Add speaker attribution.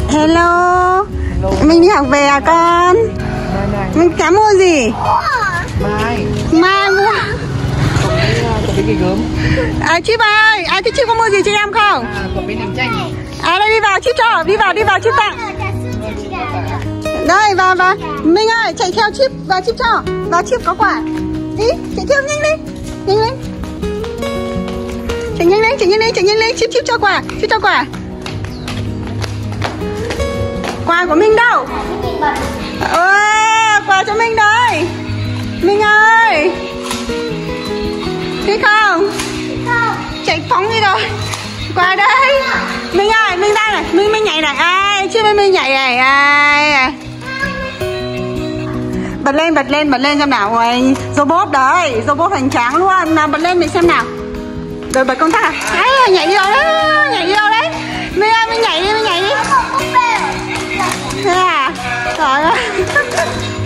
Speaker 1: Hello. Mình đi học về à con? Mình cá mua gì? Mai mua.
Speaker 2: Có cái gớm.
Speaker 1: Chip ơi, thế Chip có mua gì cho em không?
Speaker 2: Có cái nem chanh.
Speaker 1: Đây đi vào Chip cho, đi vào Chip tặng. Đây vào. Minh ơi, chạy theo Chip, vào Chip cho. Vào Chip có quả. Đi, chạy theo nhanh lên. Nhanh lên. Chạy nhanh lên, Chip cho quả, Chip cho quả. Quà của Minh đâu? Quà cho Minh đây. Minh ơi. Thích không? Chạy phóng đi rồi. Quà đây. Minh ơi, Minh ra này. Minh nhảy này. Chứ Minh nhảy này. Bật lên xem nào. Ôi, robot đấy. Robot hoành tráng luôn. Nào bật lên mình xem nào. Rồi bật công tắc à? Nhảy đi đâu đấy. Minh ơi, Minh nhảy đi. Thế à? Trời ơi.